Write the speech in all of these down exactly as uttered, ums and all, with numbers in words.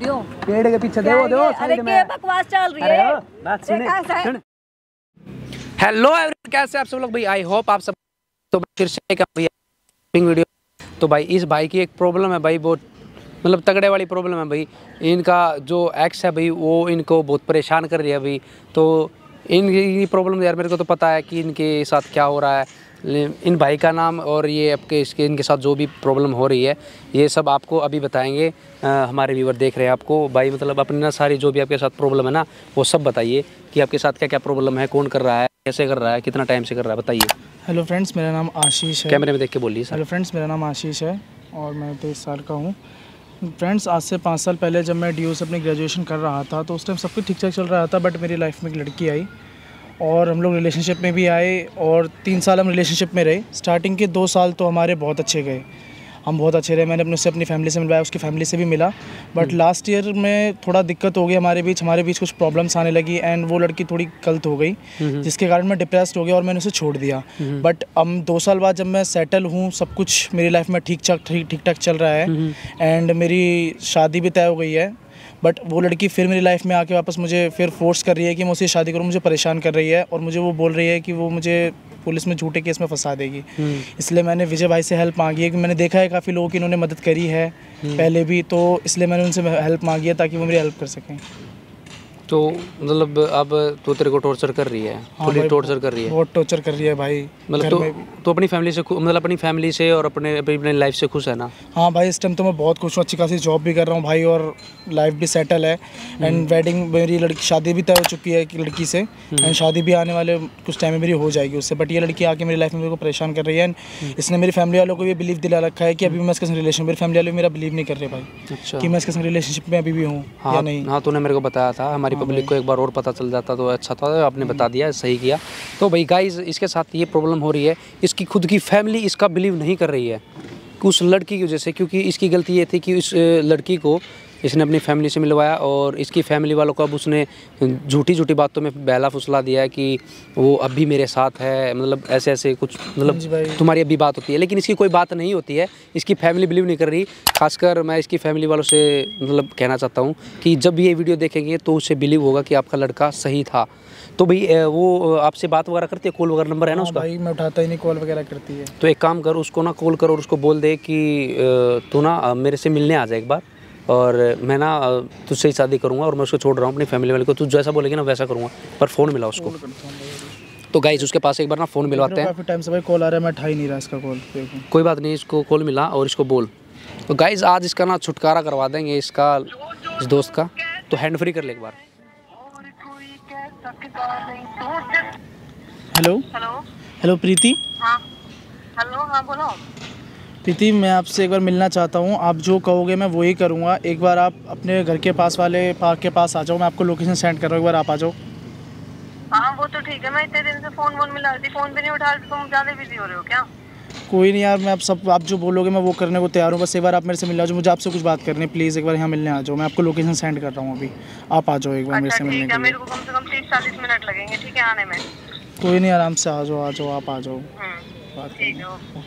सकती हो। पेड़ के पीछे देखो देखो अरे क्या बकवास चल रही है। बात सुन। हेलो एवरीवन, कैसे आप सब लोग भाई? आई होप आप सब तो फिर से एक वीडियो। तो भाई इस भाई की एक प्रॉब्लम है भाई, बहुत मतलब तगड़े वाली प्रॉब्लम है भाई। इनका जो एक्स है भाई वो इनको बहुत परेशान कर रही है भाई। तो इनकी प्रॉब्लम यार मेरे को तो पता है कि इनके साथ क्या हो रहा है। इन भाई का नाम और ये आपके इसके इनके साथ जो भी प्रॉब्लम हो रही है ये सब आपको अभी बताएंगे। आ, हमारे व्यूवर देख रहे हैं आपको भाई, मतलब अपनी ना सारी जो भी आपके साथ प्रॉब्लम है ना वो सब बताइए कि आपके साथ क्या क्या प्रॉब्लम है, कौन कर रहा है, कैसे कर रहा है, कितना टाइम से कर रहा है, बताइए। हेलो फ्रेंड्स, मेरा नाम आशीष है। कैमरे में देख के बोलिए सर। हेलो फ्रेंड्स, मेरा नाम आशीष है और मैं तेईस साल का हूँ। फ्रेंड्स, आज से पाँच साल पहले जब मैं डी यू से अपनी ग्रेजुएशन कर रहा था तो उस टाइम सब कुछ ठीक ठाक चल रहा था, बट मेरी लाइफ में एक लड़की आई और हम लोग रिलेशनशिप में भी आए और तीन साल हम रिलेशनशिप में रहे। स्टार्टिंग के दो साल तो हमारे बहुत अच्छे गए, हम बहुत अच्छे रहे। मैंने अपने उससे अपनी फैमिली से मिलवाया, उसकी फैमिली से भी मिला, बट लास्ट ईयर में थोड़ा दिक्कत हो गई हमारे बीच हमारे बीच कुछ प्रॉब्लम्स आने लगी एंड वो लड़की थोड़ी गलत हो गई, जिसके कारण मैं डिप्रेस्ड हो गया और मैंने उसे छोड़ दिया। बट अब दो साल बाद जब मैं सेटल हूँ, सब कुछ मेरी लाइफ में ठीक ठाक ठीक ठीक ठाक चल रहा है एंड मेरी शादी भी तय हो गई है, बट वो लड़की फिर मेरी लाइफ में आके वापस मुझे फिर फोर्स कर रही है कि मैं उससे शादी करूँ, मुझे परेशान कर रही है और मुझे वो बोल रही है कि वो मुझे पुलिस में झूठे केस में फंसा देगी। इसलिए मैंने विजय भाई से हेल्प मांगी है कि मैंने देखा है काफ़ी लोगों की इन्होंने मदद करी है पहले भी, तो इसलिए मैंने उनसे हेल्प मांगी है ताकि वो मेरी हेल्प कर सकें। तो मतलब अब तो तेरे को टॉर्चर कर रही है? हाँ थोड़ी टॉर्चर कर रही है, बहुत टॉर्चर कर रही है भाई। मतलब तो, तो अपनी फैमिली से मतलब अपनी फैमिली से और अपने अपनी लाइफ से खुश है ना? हाँ भाई, इस टाइम तो मैं बहुत खुश हूँ, अच्छी खासी जॉब भी कर रहा हूँ भाई और लाइफ भी सेटल है एंड वेडिंग मेरी लड़की शादी भी तय हो चुकी है कि लड़की से एंड शादी भी आने वाले कुछ टाइम में मेरी हो जाएगी उससे। बट ये लड़की आके मेरी लाइफ में मेरे को परेशान कर रही है एंड इसने मेरी फैमिली वालों को भी बिलीव दिला रखा है कि अभी मैं इसके संग रिलेशन, मेरी फैमिली वाले मेरा बिलीव नहीं कर रहे भाई। अच्छा। कि मैं इसके संग रिलेशनशिप में अभी भी हूँ या नहीं। हाँ, तूने मेरे को बताया था, हमारी पब्लिक को एक बार और पता चल जाता तो अच्छा था, आपने बता दिया, सही किया। तो भाई गाइस, इसके साथ ये प्रॉब्लम हो रही है, इसकी खुद की फैमिली इसका बिलीव नहीं कर रही है उस लड़की की वजह से, क्योंकि इसकी गलती ये थी कि उस लड़की को इसने अपनी फैमिली से मिलवाया और इसकी फैमिली वालों को अब उसने झूठी झूठी बातों में बहला फुसला दिया है कि वो अब भी मेरे साथ है, मतलब ऐसे ऐसे कुछ, मतलब तुम्हारी अभी बात होती है, लेकिन इसकी कोई बात नहीं होती है, इसकी फैमिली बिलीव नहीं कर रही। खासकर मैं इसकी फैमिली वालों से मतलब कहना चाहता हूँ कि जब ये वीडियो देखेंगे तो उसे बिलीव होगा कि आपका लड़का सही था। तो भाई वो आपसे बात वगैरह करती है, कॉल वगैरह नंबर है ना उसका? भाई मैं उठाता ही नहीं, कॉल वगैरह करती है। तो एक काम कर, उसको ना कॉल करो और उसको बोल दे कि तू ना मेरे से मिलने आ जाए एक बार और मैं ना तुझसे ही शादी करूँगा और मैं उसको छोड़ रहा हूँ अपनी फैमिली वाले को, तू जैसा बोलेगी ना वैसा करूँगा, पर फ़ोन मिला उसको। तो गाइस उसके पास एक बार ना फ़ोन मिलवाते हैं। काफ़ी टाइम से भाई कॉल आ रहा है, मैं उठा ही नहीं रहा इसका कॉल। कोई बात नहीं, इसको कॉल मिला और इसको बोल। तो गाइस आज इसका ना छुटकारा करवा देंगे इसका, इस दोस्त का। तो हैंड फ्री कर ले एक बार। Hello hello hello Preeti. हाँ हेलो, हाँ बोलो। प्रीति, मैं आपसे एक बार मिलना चाहता हूँ, आप जो कहोगे मैं वही करूँगा। एक बार आप अपने घर के पास वाले पार्क के पास आ जाओ, मैं आपको लोकेशन सेंड कर रहा हूँ, एक बार आप आ जाओ। हाँ वो तो ठीक है, मैं इतने दिन से फ़ोन वोन मिला रही थी, फ़ोन भी नहीं उठा रही, तुम ज़्यादा बिजी हो रहे हो क्या? कोई नहीं यार, मैं आप सब आप जो बोलोगे मैं वो करने को तैयार हूँ, बस एक बार आप मेरे से मिल जाओ, मुझे आपसे कुछ बात करनी है, प्लीज़ एक बार यहाँ मिलने आ जाओ। मैं आपको लोकेशन सेंड कर रहा हूँ अभी, आप आ जाओ एक बार मेरे से मिलने के लिए। मेरे को कम से कम तीस चालीस मिनट लगेंगे, ठीक है आने में? कोई नहीं, आराम से आ जाओ, आ जाओ, आप आ जाओ। ठीक है।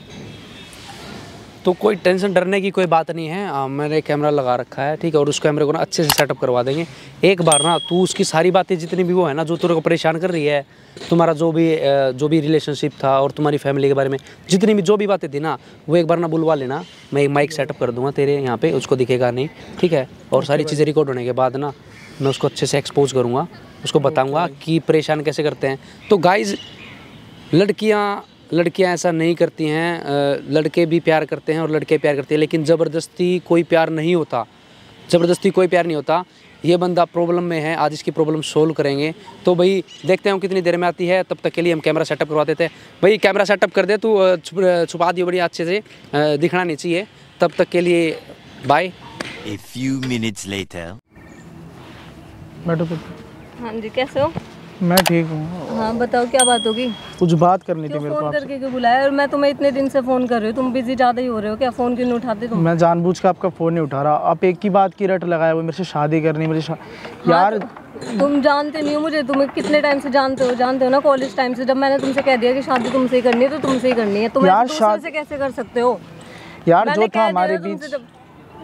तो कोई टेंशन डरने की कोई बात नहीं है, आ, मैंने कैमरा लगा रखा है, ठीक है, और उस कैमरे को ना अच्छे से सेटअप करवा देंगे। एक बार ना तू उसकी सारी बातें जितनी भी वो है ना जो तेरे को परेशान कर रही है, तुम्हारा जो भी जो भी रिलेशनशिप था और तुम्हारी फैमिली के बारे में जितनी भी जो भी बातें थी ना, वो एक बार ना बुलवा लेना। मैं एक माइक सेटअप कर दूंगा तेरे यहाँ पे, उसको दिखेगा नहीं, ठीक है, और सारी चीज़ें रिकॉर्ड होने के बाद ना मैं उसको अच्छे से एक्सपोज करूँगा, उसको बताऊँगा कि परेशान कैसे करते हैं। तो गाइज़, लड़कियाँ लड़कियां ऐसा नहीं करती हैं, लड़के भी प्यार करते हैं और लड़के प्यार करते हैं, लेकिन ज़बरदस्ती कोई प्यार नहीं होता, ज़बरदस्ती कोई प्यार नहीं होता। ये बंदा प्रॉब्लम में है, आज इसकी प्रॉब्लम सोल्व करेंगे। तो भाई देखते हैं कितनी देर में आती है, तब तक के लिए हम कैमरा सेटअप करवा देते हैं। भाई कैमरा सेटअप कर दे, तू छुपा दियो बढ़िया अच्छे से, दिखना नहीं चाहिए। तब तक के लिए bye. A few minutes later. बैठो। हाँ जी, कैसे हो? मैं ठीक हूँ। हाँ बताओ, क्या बात होगी? कुछ बात करनी थी मेरे को। फोन करके क्यों बुलाया? और मैं तुम्हें इतने दिन से फोन कर रही हूँ, तुम बिजी ज़्यादा ही हो रहे हो क्या? फोन क्यों नहीं उठाते तुम? मैं जानबूझ के आपका फ़ोन नहीं उठा रहा, आप एक ही बात की रट लगाया, वो मेरे से शादी करनी, मेरे शा... हाँ, यार तो, तुम जानते नहीं हो मुझे, तुम्हें कितने टाइम से जानते हो जानते हो ना, कॉलेज टाइम से। जब मैंने तुमसे कह दिया कि शादी तुमसे ही करनी है तो तुमसे ही करनी है। तुम दूसरे से कैसे कर सकते हो? यार जो था हमारे बीच,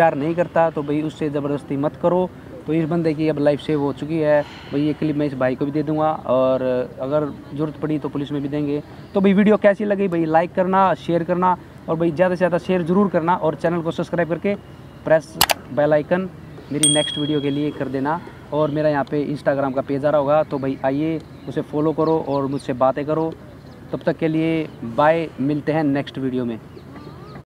प्यार नहीं करता तो भाई उससे ज़बरदस्ती मत करो, तो इस बंदे की अब लाइफ सेव हो चुकी है। भाई ये क्लिप मैं इस भाई को भी दे दूंगा और अगर ज़रूरत पड़ी तो पुलिस में भी देंगे। तो भाई वीडियो कैसी लगी भाई लाइक करना, शेयर करना और भाई ज़्यादा से ज़्यादा शेयर ज़रूर करना और चैनल को सब्सक्राइब करके प्रेस बेल आइकन मेरी नेक्स्ट वीडियो के लिए कर देना। और मेरा यहाँ पे इंस्टाग्राम का पेज आ रहा होगा, तो भाई आइए उसे फॉलो करो और मुझसे बातें करो। तब तक के लिए बाय, मिलते हैं नेक्स्ट वीडियो में।